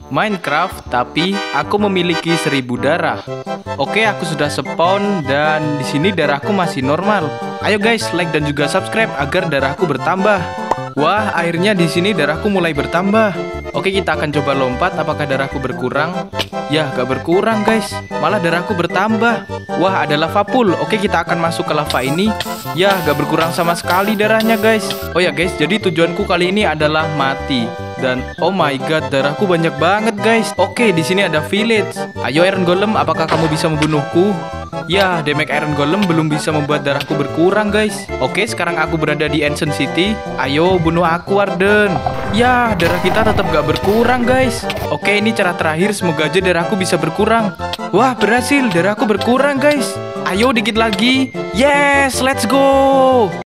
Minecraft, tapi aku memiliki 1000 darah. Oke, aku sudah spawn dan di sini darahku masih normal. Ayo guys, like dan juga subscribe agar darahku bertambah. Wah, akhirnya di sini darahku mulai bertambah. Oke, kita akan coba lompat. Apakah darahku berkurang? Ya, gak berkurang guys. Malah darahku bertambah. Wah, ada lava pool. Oke, kita akan masuk ke lava ini. Ya, gak berkurang sama sekali darahnya guys. Oh ya guys, jadi tujuanku kali ini adalah mati. Dan oh my god, darahku banyak banget guys. Oke, di sini ada village. Ayo Iron Golem, apakah kamu bisa membunuhku? Ya, damage Iron Golem belum bisa membuat darahku berkurang guys. Oke, sekarang aku berada di Ancient City. Ayo bunuh aku Warden. Ya, darah kita tetap gak berkurang guys. Oke, ini cara terakhir, semoga aja darahku bisa berkurang. Wah, berhasil, darahku berkurang guys. Ayo dikit lagi. Yes, let's go.